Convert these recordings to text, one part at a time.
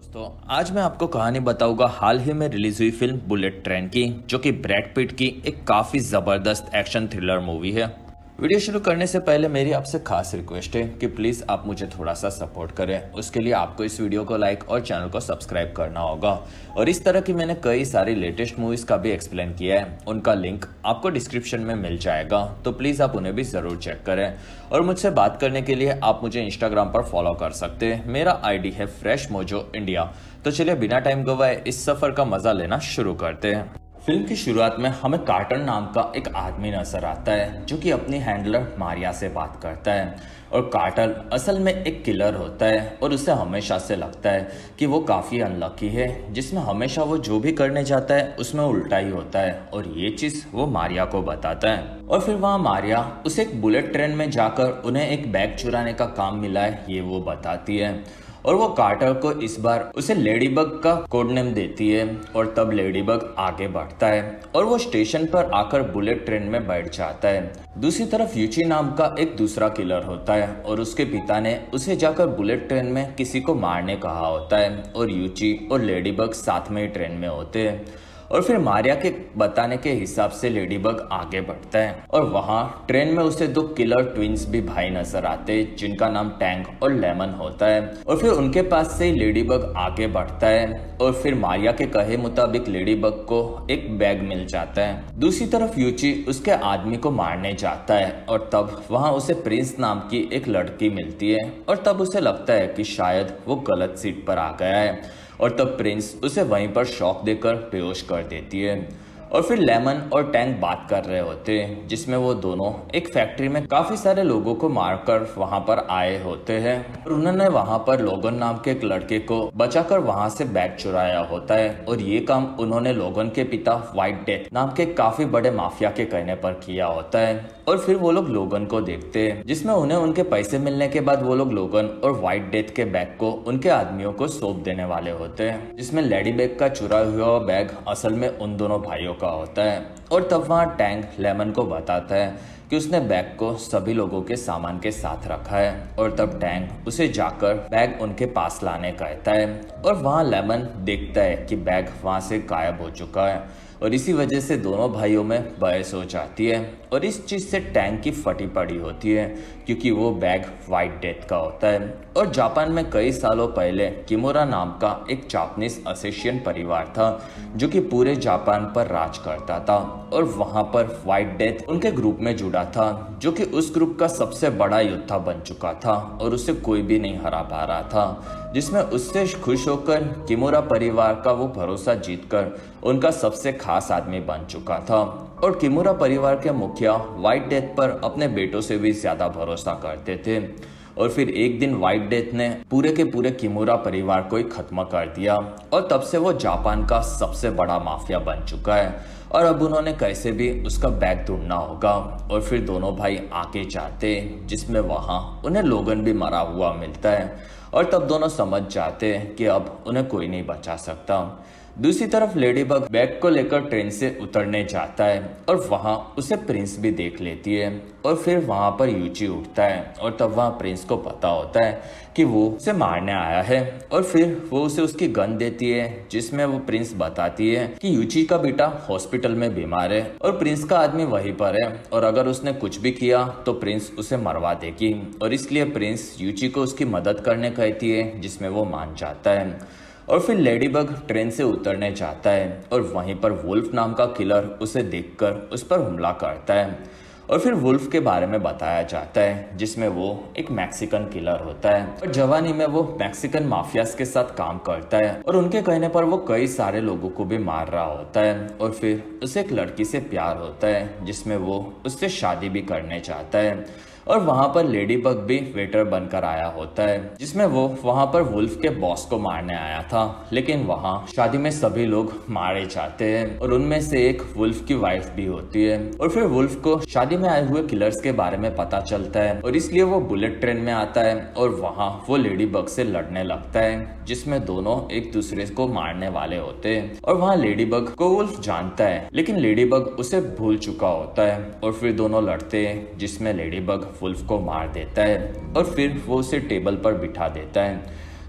दोस्तों, आज मैं आपको कहानी बताऊंगा हाल ही में रिलीज हुई फिल्म बुलेट ट्रेन की, जो कि ब्रैड पिट की एक काफी जबरदस्त एक्शन थ्रिलर मूवी है। वीडियो शुरू करने से पहले मेरी आपसे खास रिक्वेस्ट है कि प्लीज आप मुझे थोड़ा सा सपोर्ट करें। उसके लिए आपको इस वीडियो को लाइक और चैनल को सब्सक्राइब करना होगा। और इस तरह की मैंने कई सारी लेटेस्ट मूवीज का भी एक्सप्लेन किया है, उनका लिंक आपको डिस्क्रिप्शन में मिल जाएगा, तो प्लीज आप उन्हें भी जरूर चेक करें। और मुझसे बात करने के लिए आप मुझे इंस्टाग्राम पर फॉलो कर सकते हैं। मेरा आईडी है फ्रेश मोजो इंडिया। तो चलिए बिना टाइम गवाए इस सफर का मजा लेना शुरू करते हैं। फिल्म की शुरुआत में हमें कार्टर नाम का एक आदमी नजर आता है, जो कि अपनी हैंडलर मारिया से बात करता है। और कार्टर असल में एक किलर होता है और उसे हमेशा से लगता है कि वो काफ़ी अनलकी है, जिसमें हमेशा वो जो भी करने जाता है उसमें उल्टा ही होता है। और ये चीज़ वो मारिया को बताता है। और फिर वहाँ मारिया उसे एक बुलेट ट्रेन में जाकर उन्हें एक बैग चुराने का काम मिला है, ये वो बताती है। और वो कार्टर को इस बार उसे लेडीबग का कोड नेम देती है। और तब लेडीबग आगे बढ़ता है और वो स्टेशन पर आकर बुलेट ट्रेन में बैठ जाता है। दूसरी तरफ यूची नाम का एक दूसरा किलर होता है और उसके पिता ने उसे जाकर बुलेट ट्रेन में किसी को मारने कहा होता है। और यूची और लेडीबग साथ में ही ट्रेन में होते हैं। और फिर मारिया के बताने के हिसाब से लेडीबग आगे बढ़ता है और वहाँ ट्रेन में उसे दो किलर ट्विंस भी भाई नजर आते हैं, जिनका नाम टैंक और लेमन होता है। और फिर उनके पास से लेडीबग आगे बढ़ता है और फिर मारिया के कहे मुताबिक लेडीबग को एक बैग मिल जाता है। दूसरी तरफ यूची उसके आदमी को मारने जाता है और तब वहाँ उसे प्रिंस नाम की एक लड़की मिलती है। और तब उसे लगता है कि शायद वो गलत सीट पर आ गया है। और तब प्रिंस उसे वहीं पर शॉक देकर बेहोश कर देती है। और फिर लेमन और टैंक बात कर रहे होते हैं, जिसमें वो दोनों एक फैक्ट्री में काफी सारे लोगों को मारकर वहां पर आए होते हैं। और उन्होंने वहां पर लोगन नाम के एक लड़के को बचाकर वहां से बैग चुराया होता है। और ये काम उन्होंने लोगन के पिता व्हाइट डेथ नाम के काफी बड़े माफिया के कहने पर किया होता है। और फिर वो लोग लोगन को देखते हैं, जिसमें उन्हें उनके पैसे मिलने के बाद वो लोग लोगन और व्हाइट डेथ के बैग को उनके आदमियों को सौंप देने वाले होते हैं, जिसमें लेडी बैग का चुरा हुआ बैग असल में उन दोनों भाइयों का होता है। और तब वहाँ टैंक लेमन को बताता है कि उसने बैग को सभी लोगों के सामान के साथ रखा है। और तब टैंक उसे जाकर बैग उनके पास लाने कहता है। और वहाँ लेमन देखता है कि बैग वहाँ से गायब हो चुका है। और इसी वजह से दोनों भाइयों में बहस हो जाती है। और इस चीज़ से टैंक की फटी पड़ी होती है, क्योंकि वो बैग व्हाइट डेथ का होता है। और जापान में कई सालों पहले किमोरा नाम का एक जापानीज असेशियन परिवार था, जो कि पूरे जापान पर राज करता था। और वहाँ पर व्हाइट डेथ उनके ग्रुप में जुड़ा था, जो कि उस ग्रुप का सबसे बड़ा योद्धा बन चुका था और उसे कोई भी नहीं हरा पा रहा था, जिसमें उससे खुश होकर किमोरा परिवार का वो भरोसा जीतकर उनका सबसे खास आदमी बन चुका था। और किमोरा परिवार के मुखिया व्हाइट डेथ पर अपने बेटों से भी ज्यादा भरोसा करते थे। और फिर एक दिन व्हाइट डेथ ने पूरे के पूरे किमोरा परिवार को ही खत्म कर दिया। और तब से वो जापान का सबसे बड़ा माफिया बन चुका है। और अब उन्होंने कैसे भी उसका बैग ढूंढना होगा। और फिर दोनों भाई आगे जाते, जिसमें वहां उन्हें लोगन भी मरा हुआ मिलता है। और तब दोनों समझ जाते हैं कि अब उन्हें कोई नहीं बचा सकता। दूसरी तरफ लेडीबग बैग को लेकर ट्रेन से उतरने जाता है और वहां उसे प्रिंस भी देख लेती है। और फिर वहां पर यूची उठता है और तब वहां प्रिंस को पता होता है कि वो उसे मारने आया है। और फिर वो उसे उसकी गन देती है, जिसमें वो प्रिंस बताती है कि यूची का बेटा हॉस्पिटल में बीमार है और प्रिंस का आदमी वहीं पर है, और अगर उसने कुछ भी किया तो प्रिंस उसे मरवा देगी। और इसलिए प्रिंस यूची को उसकी मदद करने कहती है, जिसमें वो मान जाता है। और फिर लेडीबग ट्रेन से उतरने जाता है और वहीं पर वुल्फ नाम का किलर उसे देखकर उस पर हमला करता है। और फिर वुल्फ के बारे में बताया जाता है, जिसमें वो एक मैक्सिकन किलर होता है और जवानी में वो मैक्सिकन माफियाज के साथ काम करता है। और उनके कहने पर वो कई सारे लोगों को भी मार रहा होता है। और फिर उसे एक लड़की से प्यार होता है, जिसमें वो उससे शादी भी करने चाहता है। और वहां पर लेडीबग भी वेटर बनकर आया होता है, जिसमें वो वहां पर वुल्फ के बॉस को मारने आया था। लेकिन वहां शादी में सभी लोग मारे जाते हैं और उनमें से एक वुल्फ की वाइफ भी होती है। और फिर वुल्फ को शादी में आए हुए किलर्स के बारे में पता चलता है और इसलिए वो बुलेट ट्रेन में आता है और वहां वो लेडीबग से लड़ने लगता है, जिसमें दोनों एक दूसरे को मारने वाले होते हैं। और वहां लेडीबग को वुल्फ जानता है, लेकिन लेडीबग उसे भूल चुका होता है। और फिर दोनों लड़ते हैं, जिसमें लेडीबग वुल्फ को मार देता है और फिर वो उसे टेबल पर बिठा देता है।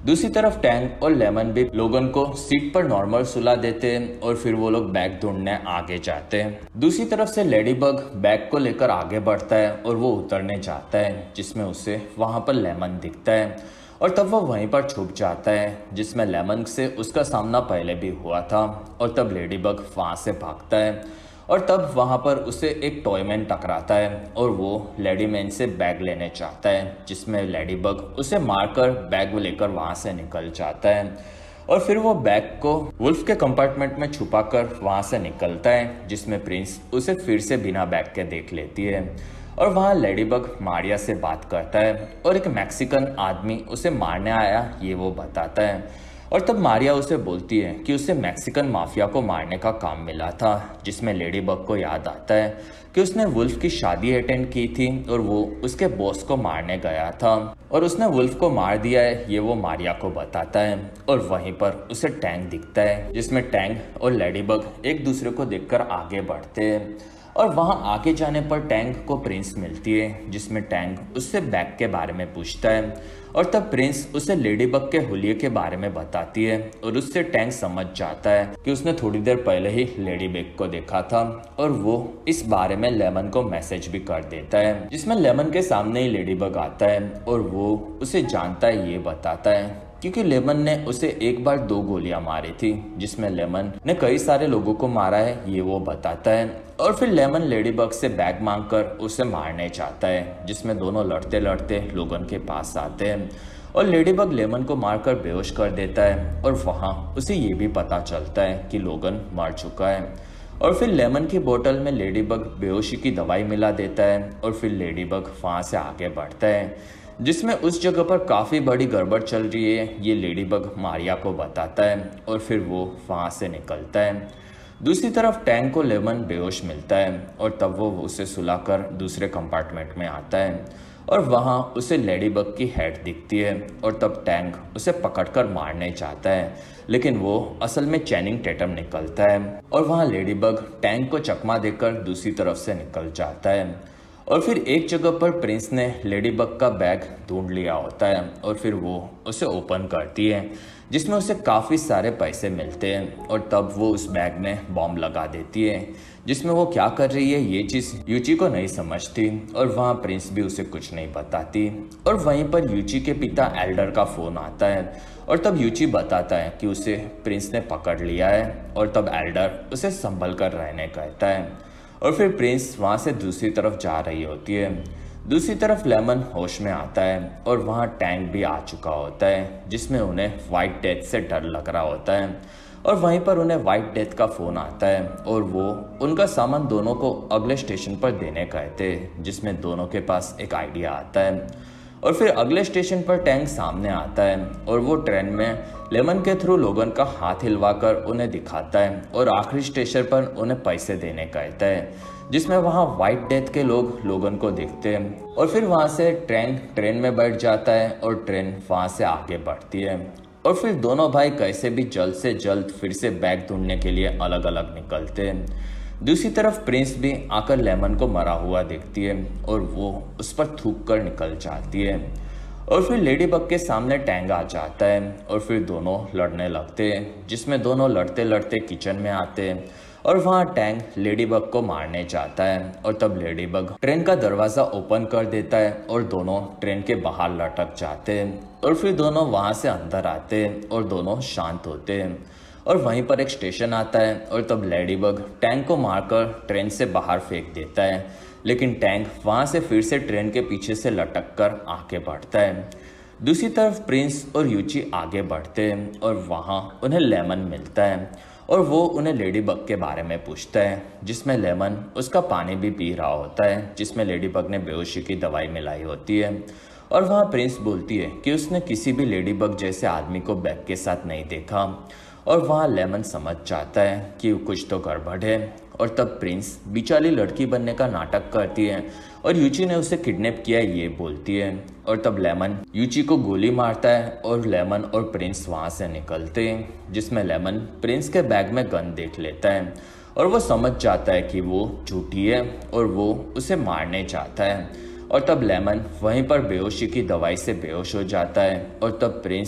दूसरी तरफ टैंग और लेमन भी लोगन को सीट पर नॉर्मल सुला देते हैं और फिर वो लोग बैग ढूंढने आगे जाते हैं। दूसरी तरफ से लेडीबग बैग को लेकर आगे बढ़ता है और वो उतरने जाता है, जिसमें उसे वहां पर लेमन दिखता है और तब वो वहीं पर छुप जाता है, जिसमें लेमन से उसका सामना पहले भी हुआ था। और तब लेडीबग वहां से भागता है और तब वहां पर उसे एक टॉयमैन टकराता है और वो लेडीमैन से बैग लेने चाहता है, जिसमें लेडीबग उसे मारकर बैग लेकर वहां से निकल जाता है। और फिर वो बैग को वुल्फ के कंपार्टमेंट में छुपाकर वहां से निकलता है, जिसमें प्रिंस उसे फिर से बिना बैग के देख लेती है। और वहाँ लेडीबग मारिया से बात करता है और एक मैक्सिकन आदमी उसे मारने आया ये वो बताता है। और तब मारिया उसे बोलती है कि उसे मैक्सिकन माफिया को मारने का काम मिला था, जिसमें लेडीबग को याद आता है कि उसने वुल्फ की शादी अटेंड की थी और वो उसके बॉस को मारने गया था और उसने वुल्फ को मार दिया है, ये वो मारिया को बताता है। और वहीं पर उसे टैंग दिखता है, जिसमें टैंग और लेडीबग एक दूसरे को देखकर आगे बढ़ते हैं। और वहां आगे जाने पर टैंग को प्रिंस मिलती है, जिसमें टैंग उससे बैग के बारे में पूछता है और तब प्रिंस उसे लेडीबग के हुलिये के बारे में बताती है और उससे टैंग समझ जाता है कि उसने थोड़ी देर पहले ही लेडीबग को देखा था और वो इस बारे में लेमन को मैसेज भी कर देता है, जिसमें लेमन के सामने ही लेडीबग आता है और वो उसे जानता है ये बताता है, क्योंकि लेमन ने उसे एक बार 2 गोलियां मारी थी, जिसमें लेमन ने कई सारे लोगों को मारा है ये वो बताता है। और फिर लेमन लेडीबग से बैग मांगकर उसे मारने चाहता है, जिसमें दोनों लड़ते लड़ते लोगन के पास आते हैं और लेडीबग लेमन को मारकर बेहोश कर देता है। और वहां उसे ये भी पता चलता है कि लोगन मर चुका है। और फिर लेमन की बोतल में लेडीबग बेहोशी की दवाई मिला देता है और फिर लेडीबग वहां से आगे बढ़ता है, जिसमें उस जगह पर काफ़ी बड़ी गड़बड़ चल रही है ये लेडीबग मारिया को बताता है और फिर वो वहाँ से निकलता है। दूसरी तरफ टैंग को लेमन बेहोश मिलता है और तब वो उसे सुलाकर दूसरे कंपार्टमेंट में आता है और वहाँ उसे लेडीबग की हेड दिखती है और तब टैंग उसे पकड़कर मारने चाहता है, लेकिन वो असल में चैनिंग टेटम निकलता है और वहाँ लेडीबग टैंग को चकमा देकर दूसरी तरफ से निकल जाता है। और फिर एक जगह पर प्रिंस ने लेडीबग का बैग ढूंढ लिया होता है और फिर वो उसे ओपन करती है, जिसमें उसे काफ़ी सारे पैसे मिलते हैं और तब वो उस बैग में बॉम्ब लगा देती है, जिसमें वो क्या कर रही है ये चीज़ यूची को नहीं समझती और वहाँ प्रिंस भी उसे कुछ नहीं बताती। और वहीं पर यूची के पिता एल्डर का फ़ोन आता है और तब यूची बताता है कि उसे प्रिंस ने पकड़ लिया है और तब एल्डर उसे संभल कर रहने कहता है। और फिर प्रिंस वहाँ से दूसरी तरफ जा रही होती है। दूसरी तरफ लेमन होश में आता है और वहाँ टैंग भी आ चुका होता है, जिसमें उन्हें वाइट डेथ से डर लग रहा होता है। और वहीं पर उन्हें वाइट डेथ का फ़ोन आता है और वो उनका सामान दोनों को अगले स्टेशन पर देने कहते हैं, जिसमें दोनों के पास एक आइडिया आता है। और फिर अगले स्टेशन पर टैंग सामने आता है और वो ट्रेन में लेमन के थ्रू लोगन का हाथ हिलवाकर उन्हें दिखाता है और आखिरी स्टेशन पर उन्हें पैसे देने कहता है, जिसमें वहाँ वाइट डेथ के लोग लोगन को देखते हैं। और फिर वहाँ से ट्रेन में बैठ जाता है और ट्रेन वहाँ से आगे बढ़ती है। और फिर दोनों भाई कैसे भी जल्द से जल्द फिर से बैग ढूंढने के लिए अलग अलग निकलते हैं। दूसरी तरफ प्रिंस भी आकर लेमन को मरा हुआ देखती है और वो उस पर थूक कर निकल जाती है। और फिर लेडीबग के सामने टैंग आ जाता है और फिर दोनों लड़ने लगते हैं, जिसमें दोनों लड़ते लड़ते किचन में आते हैं और वहाँ टैंग लेडीबग को मारने जाता है। और तब लेडीबग ट्रेन का दरवाज़ा ओपन कर देता है और दोनों ट्रेन के बाहर लटक जाते हैं। और फिर दोनों वहाँ से अंदर आते हैं और दोनों शांत होते हैं। और वहीं पर एक स्टेशन आता है और तब लेडीबग टैंग को मारकर ट्रेन से बाहर फेंक देता है, लेकिन टैंग वहाँ से फिर से ट्रेन के पीछे से लटक कर आगे बढ़ता है। दूसरी तरफ प्रिंस और यूची आगे बढ़ते हैं और वहाँ उन्हें लेमन मिलता है और वो उन्हें लेडीबग के बारे में पूछता है, जिसमें लेमन उसका पानी भी पी रहा होता है, जिसमें लेडीबग ने बेहोशी की दवाई मिलाई होती है। और वहाँ प्रिंस बोलती है कि उसने किसी भी लेडीबग जैसे आदमी को बैग के साथ नहीं देखा। और वहाँ लेमन समझ जाता है कि कुछ तो गड़बड़ है और तब प्रिंस बिचारी लड़की बनने का नाटक करती है और यूची ने उसे किडनैप किया ये बोलती है। और तब लेमन यूची को गोली मारता है और लेमन और प्रिंस वहाँ से निकलते हैं, जिसमें लेमन प्रिंस के बैग में गन देख लेता है और वो समझ जाता है कि वो झूठी है और वो उसे मारने चाहता है। और तब लेमन वहीं पर बेहोशी की दवाई से बेहोश हो जाता है और तब प्रिंस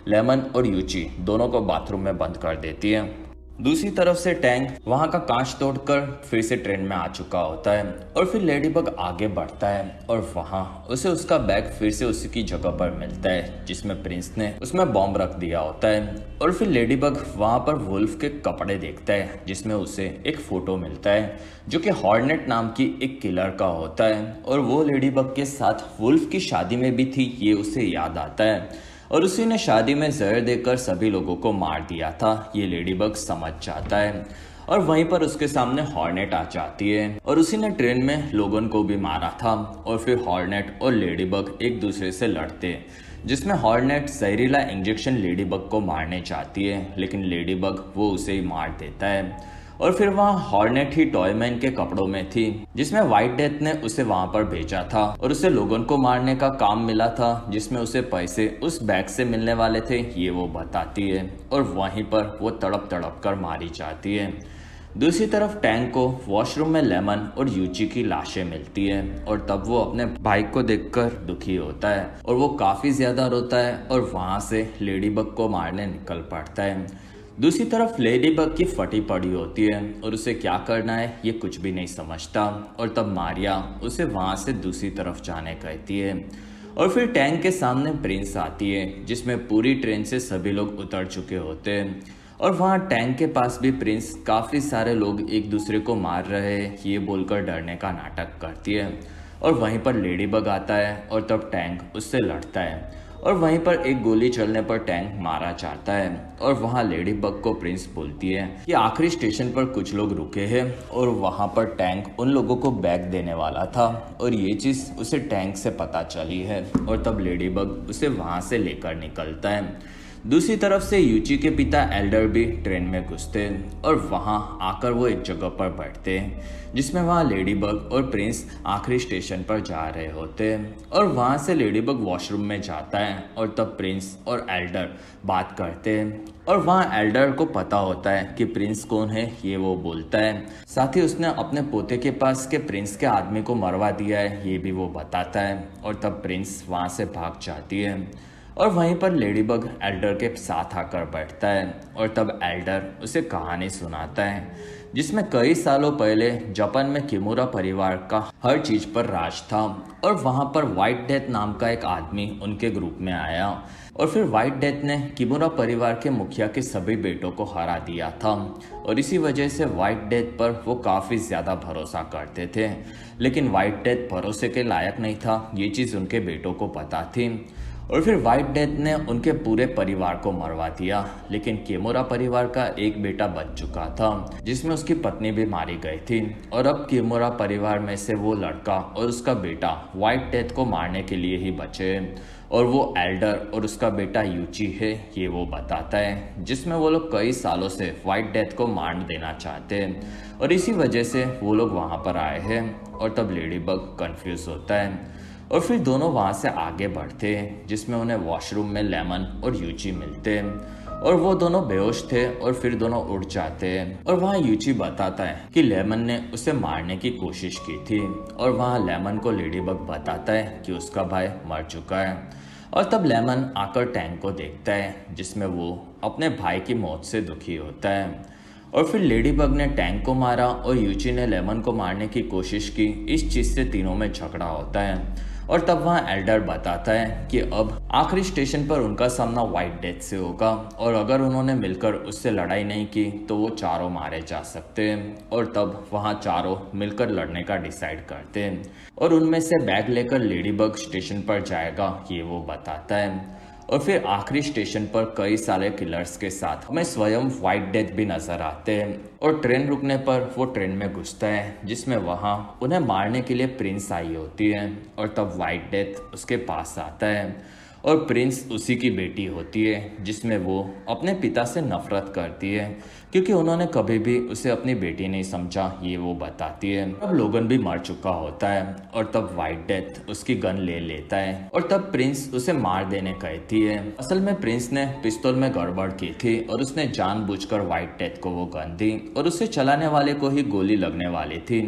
लेमन और यूची दोनों को बाथरूम में बंद कर देती है। दूसरी तरफ से टैंक वहां का कांच तोड़कर फिर से ट्रेन में आ चुका होता है और फिर लेडीबग आगे बढ़ता है और वहां उसे उसका बैग फिर से उसी की जगह पर मिलता है जिसमें प्रिंस ने उसमें बॉम्ब रख दिया होता है। और फिर लेडीबग वहां पर वुल्फ के कपड़े देखता है जिसमें उसे एक फोटो मिलता है जो कि हॉर्नेट नाम की एक किलर का होता है और वो लेडीबग के साथ वुल्फ की शादी में भी थी, ये उसे याद आता है और उसी ने शादी में जहर देकर सभी लोगों को मार दिया था, ये लेडीबग समझ जाता है। और वहीं पर उसके सामने हॉर्नेट आ जाती है और उसी ने ट्रेन में लोगन को भी मारा था। और फिर हॉर्नेट और लेडीबग एक दूसरे से लड़ते जिसमें हॉर्नेट जहरीला इंजेक्शन लेडीबग को मारने चाहती है लेकिन लेडीबग वो उसे ही मार देता है। और फिर वहाँ हॉर्नेट ही टॉयमैन के कपड़ों में थी जिसमें व्हाइट डेथ ने उसे वहां पर भेजा था और उसे लोगन को मारने का काम मिला था जिसमें उसे पैसे उस बैग से मिलने वाले थे, ये वो बताती है और वहीं पर वो तड़प तड़प कर मारी जाती है। दूसरी तरफ टैंक को वॉशरूम में लेमन और यूची की लाशें मिलती है और तब वो अपने भाई को देखकर दुखी होता है और वो काफी ज्यादा रोता है और वहां से लेडीबग को मारने निकल पड़ता है। दूसरी तरफ लेडीबग की फटी पड़ी होती है और उसे क्या करना है ये कुछ भी नहीं समझता और तब मारिया उसे वहां से दूसरी तरफ जाने कहती है। और फिर टैंक के सामने प्रिंस आती है जिसमें पूरी ट्रेन से सभी लोग उतर चुके होते हैं और वहाँ टैंक के पास भी प्रिंस काफी सारे लोग एक दूसरे को मार रहे हैं ये बोलकर डरने का नाटक करती है। और वहीं पर लेडीबग आता है और तब टैंक उससे लड़ता है और वहीं पर एक गोली चलने पर टैंक मारा जाता है। और वहां लेडीबग को प्रिंस बोलती है कि आखिरी स्टेशन पर कुछ लोग रुके हैं और वहां पर टैंक उन लोगों को बैग देने वाला था और ये चीज उसे टैंक से पता चली है और तब लेडीबग उसे वहां से लेकर निकलता है। दूसरी तरफ से यूची के पिता एल्डर भी ट्रेन में घुसते और वहां आकर वो एक जगह पर बैठते जिसमें वहां लेडीबग और प्रिंस आखिरी स्टेशन पर जा रहे होते और वहां से लेडीबग वॉशरूम में जाता है और तब प्रिंस और एल्डर बात करते हैं और वहां एल्डर को पता होता है कि प्रिंस कौन है, ये वो बोलता है। साथ ही उसने अपने पोते के पास के प्रिंस के आदमी को मरवा दिया है, ये भी वो बताता है। और तब प्रिंस वहां से भाग जाती है और वहीं पर लेडीबग एल्डर के साथ आकर बैठता है और तब एल्डर उसे कहानी सुनाता है जिसमें कई सालों पहले जापान में किमुरा परिवार का हर चीज पर राज था और वहां पर व्हाइट डेथ नाम का एक आदमी उनके ग्रुप में आया और फिर व्हाइट डेथ ने किमुरा परिवार के मुखिया के सभी बेटों को हरा दिया था और इसी वजह से व्हाइट डेथ पर वो काफी ज्यादा भरोसा करते थे लेकिन व्हाइट डेथ भरोसे के लायक नहीं था, ये चीज उनके बेटों को पता थी। और फिर व्हाइट डेथ ने उनके पूरे परिवार को मरवा दिया लेकिन किमुरा परिवार का एक बेटा बच चुका था जिसमें उसकी पत्नी भी मारी गई थी और अब किमुरा परिवार में से वो लड़का और उसका बेटा व्हाइट डेथ को मारने के लिए ही बचे और वो एल्डर और उसका बेटा यूची है, ये वो बताता है जिसमें वो लोग कई सालों से व्हाइट डेथ को मार देना चाहते हैं और इसी वजह से वो लोग वहां पर आए हैं। और तब लेडीबग कंफ्यूज होता है और फिर दोनों वहां से आगे बढ़ते जिसमें उन्हें वॉशरूम में लेमन और यूची मिलते और वो दोनों बेहोश थे और फिर दोनों उठ जाते हैं और वहाँ यूची बताता है कि लेमन ने उसे मारने की कोशिश की थी और वहाँ लेमन को लेडीबग बताता है कि उसका भाई मर चुका है। और तब लेमन आकर टैंक को देखता है जिसमें वो अपने भाई की मौत से दुखी होता है और फिर लेडीबग ने टैंक को मारा और यूची ने लेमन को मारने की कोशिश की, इस चीज से तीनों में झगड़ा होता है। और तब वहाँ एल्डर बताता है कि अब आखिरी स्टेशन पर उनका सामना व्हाइट डेथ से होगा और अगर उन्होंने मिलकर उससे लड़ाई नहीं की तो वो चारों मारे जा सकते हैं और तब वहाँ चारों मिलकर लड़ने का डिसाइड करते हैं और उनमें से बैग लेकर लेडीबग स्टेशन पर जाएगा, ये वो बताता है। और फिर आखिरी स्टेशन पर कई सारे किलर्स के साथ हमें स्वयं व्हाइट डेथ भी नजर आते हैं और ट्रेन रुकने पर वो ट्रेन में घुसता है जिसमें वहां उन्हें मारने के लिए प्रिंस आई होती है और तब व्हाइट डेथ उसके पास आता है और प्रिंस उसी की बेटी होती है जिसमें वो अपने पिता से नफरत करती है क्योंकि उन्होंने कभी भी उसे अपनी बेटी नहीं समझा, ये वो बताती है। अब लोगन भी मर चुका होता है और तब व्हाइट डेथ उसकी गन ले लेता है और तब प्रिंस उसे मार देने कहती है। असल में प्रिंस ने पिस्तौल में गड़बड़ की थी और उसने जानबूझकर व्हाइट डेथ को वो गन दी और उसे चलाने वाले को ही गोली लगने वाली थी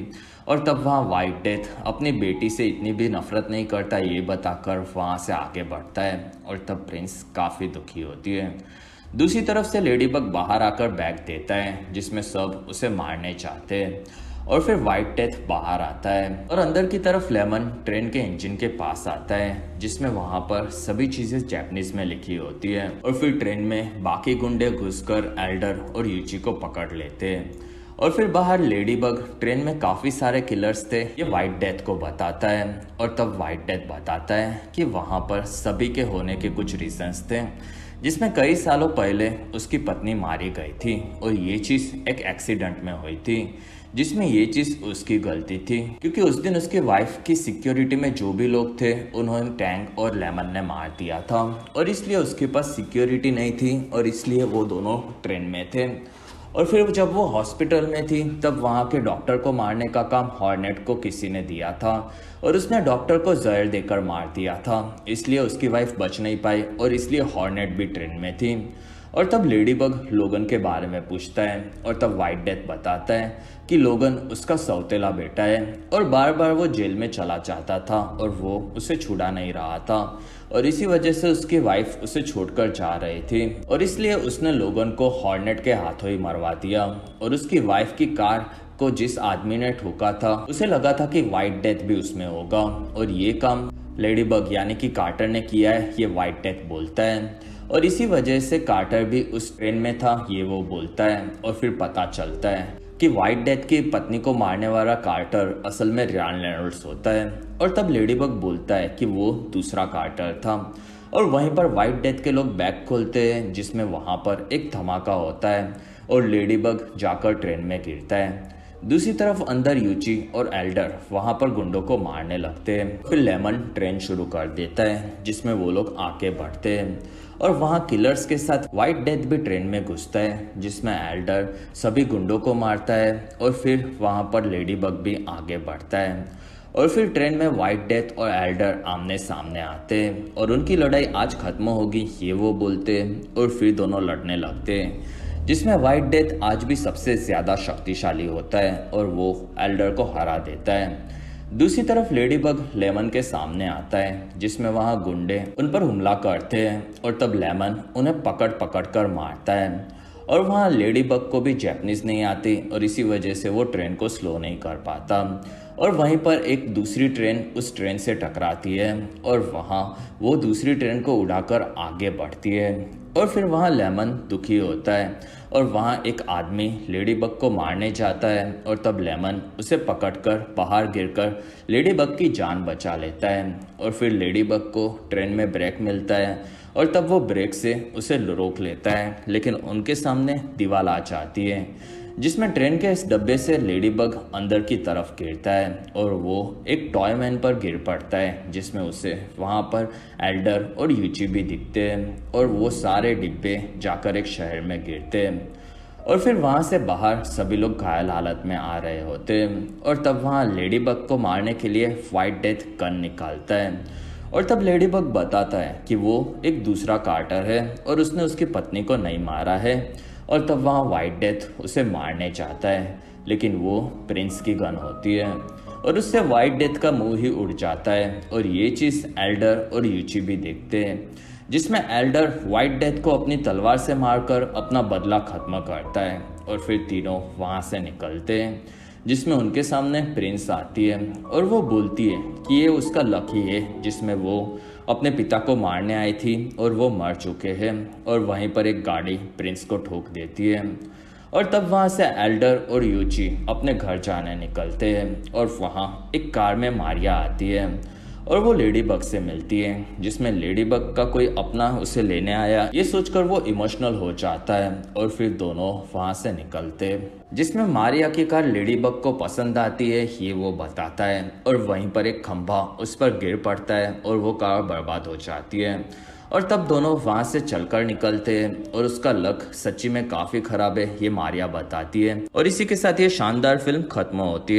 और तब वहाँ व्हाइट डेथ अपनी बेटी से इतनी भी नफरत नहीं करता ये बताकर वहाँ से आगे बढ़ता है और तब प्रिंस काफ़ी दुखी होती है। दूसरी तरफ से लेडीबग बाहर आकर बैग देता है जिसमें सब उसे मारने चाहते हैं और फिर व्हाइट डेथ बाहर आता है और अंदर की तरफ लेमन ट्रेन के इंजन के पास आता है जिसमें वहां पर सभी चीजें जापानीज में लिखी होती है और फिर ट्रेन में बाकी गुंडे घुसकर एल्डर और यूची को पकड़ लेते हैं और फिर बाहर लेडीबग ट्रेन में काफी सारे किलर्स थे ये व्हाइट डेथ को बताता है और तब व्हाइट डेथ बताता है कि वहां पर सभी के होने के कुछ रीजंस थे जिसमें कई सालों पहले उसकी पत्नी मारी गई थी और ये चीज एक एक्सीडेंट में हुई थी जिसमें ये चीज उसकी गलती थी क्योंकि उस दिन उसकी वाइफ की सिक्योरिटी में जो भी लोग थे उन्होंने टैंक और लेमन ने मार दिया था और इसलिए उसके पास सिक्योरिटी नहीं थी और इसलिए वो दोनों ट्रेन में थे और फिर जब वो हॉस्पिटल में थी तब वहाँ के डॉक्टर को मारने का काम हॉर्नेट को किसी ने दिया था और उसने डॉक्टर को जहर देकर मार दिया था इसलिए उसकी वाइफ बच नहीं पाई और इसलिए हॉर्नेट भी ट्रेन में थी और तब लेडीबग लोगन के बारे में पूछता है और तब व्हाइट डेथ बताता है कि लोगन उसका सौतेला बेटा है और बार बार वो जेल में चला जाता था और वो उसे छुड़ा नहीं रहा था और इसी वजह से उसकी वाइफ उसे छोड़कर जा रही थी और इसलिए उसने लोगन को हॉर्नेट के हाथों ही मरवा दिया और उसकी वाइफ की कार को जिस आदमी ने ठोका था उसे लगा था कि व्हाइट डेथ भी उसमें होगा और ये काम लेडीबग यानी कि कार्टर ने किया है ये व्हाइट डेथ बोलता है और इसी वजह से कार्टर भी उस ट्रेन में था ये वो बोलता है और फिर पता चलता है कि व्हाइट डेथ की पत्नी को मारने वाला कार्टर असल में रियान रेनॉल्ड्स होता है और तब लेडीबग बोलता है कि वो दूसरा कार्टर था और वहीं पर व्हाइट डेथ के लोग बैग खोलते हैं जिसमें वहां पर एक धमाका होता है और लेडीबग जाकर ट्रेन में गिरता है दूसरी तरफ अंदर यूची और एल्डर वहां पर गुंडों को मारने लगते हैं फिर लेमन ट्रेन शुरू कर देता है जिसमें वो लोग आगे बढ़ते हैं और वहां किलर्स के साथ व्हाइट डेथ भी ट्रेन में घुसता है जिसमें एल्डर सभी गुंडों को मारता है और फिर वहां पर लेडीबग भी आगे बढ़ता है और फिर ट्रेन में व्हाइट डेथ और एल्डर आमने सामने आते हैं और उनकी लड़ाई आज खत्म होगी ये वो बोलते हैं और फिर दोनों लड़ने लगते हैं जिसमें व्हाइट डेथ आज भी सबसे ज्यादा शक्तिशाली होता है और वो एल्डर को हरा देता है दूसरी तरफ लेडीबग लेमन के सामने आता है जिसमें वहाँ गुंडे उन पर हमला करते हैं और तब लेमन उन्हें पकड़ पकड़ कर मारता है और वहाँ लेडीबग को भी जापानीज नहीं आती और इसी वजह से वो ट्रेन को स्लो नहीं कर पाता और वहीं पर एक दूसरी ट्रेन उस ट्रेन से टकराती है और वहाँ वो दूसरी ट्रेन को उड़ाकर आगे बढ़ती है और फिर वहाँ लेमन दुखी होता है और वहाँ एक आदमी लेडीबग को मारने जाता है और तब लेमन उसे पकड़कर बाहर गिरकर लेडीबग की जान बचा लेता है और फिर लेडीबग को ट्रेन में ब्रेक मिलता है और तब वो ब्रेक से उसे रोक लेता है लेकिन उनके सामने दीवार आ जाती है जिसमें ट्रेन के इस डब्बे से लेडीबग अंदर की तरफ गिरता है और वो एक टॉय मैन पर गिर पड़ता है जिसमें उसे वहाँ पर एल्डर और यूची भी दिखते हैं और वो सारे डिब्बे जाकर एक शहर में गिरते हैं और फिर वहाँ से बाहर सभी लोग घायल हालत में आ रहे होते हैं और तब वहाँ लेडीबग को मारने के लिए व्हाइट डेथ गन निकालता है और तब लेडीबग बताता है कि वो एक दूसरा कार्टर है और उसने उसकी पत्नी को नहीं मारा है और तब वहाँ व्हाइट डेथ उसे मारने चाहता है लेकिन वो प्रिंस की गन होती है और उससे व्हाइट डेथ का मुंह ही उड़ जाता है और ये चीज़ एल्डर और यूची भी देखते हैं जिसमें एल्डर व्हाइट डेथ को अपनी तलवार से मारकर अपना बदला खत्म करता है और फिर तीनों वहाँ से निकलते हैं जिसमें उनके सामने प्रिंस आती है और वो बोलती है कि ये उसका लक ही है जिसमें वो अपने पिता को मारने आई थी और वो मर चुके हैं और वहीं पर एक गाड़ी प्रिंस को ठोक देती है और तब वहाँ से एल्डर और यूची अपने घर जाने निकलते हैं और वहाँ एक कार में मारिया आती है और वो लेडीबग से मिलती है जिसमें लेडीबग का कोई अपना उसे लेने आया ये सोचकर वो इमोशनल हो जाता है और फिर दोनों वहाँ से निकलते जिसमें मारिया की कार लेडीबग को पसंद आती है ये वो बताता है और वहीं पर एक खंभा उस पर गिर पड़ता है और वो कार बर्बाद हो जाती है और तब दोनों वहाँ से चलकर निकलते हैं और उसका लक सच्ची में काफ़ी ख़राब है ये मारिया बताती है और इसी के साथ ये शानदार फिल्म खत्म होती है।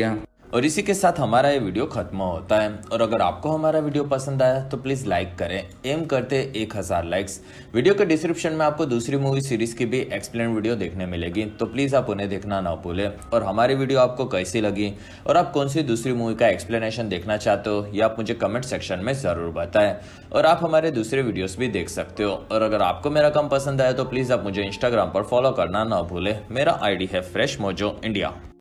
और इसी के साथ हमारा ये वीडियो खत्म होता है। और अगर आपको हमारा वीडियो पसंद आया तो प्लीज लाइक करें, एम करते 1000 लाइक्स। वीडियो के डिस्क्रिप्शन में आपको दूसरी मूवी सीरीज की भी एक्सप्लेन वीडियो देखने मिलेगी, तो प्लीज आप उन्हें देखना ना भूलें। और हमारी वीडियो आपको कैसी लगी और आप कौन सी दूसरी मूवी का एक्सप्लेनेशन देखना चाहते हो, ये आप मुझे कमेंट सेक्शन में जरूर बताएं। और आप हमारे दूसरे वीडियोस भी देख सकते हो। और अगर आपको मेरा काम पसंद आया तो प्लीज आप मुझे इंस्टाग्राम पर फॉलो करना ना भूलें। मेरा आईडी है फ्रेश मोजो इंडिया।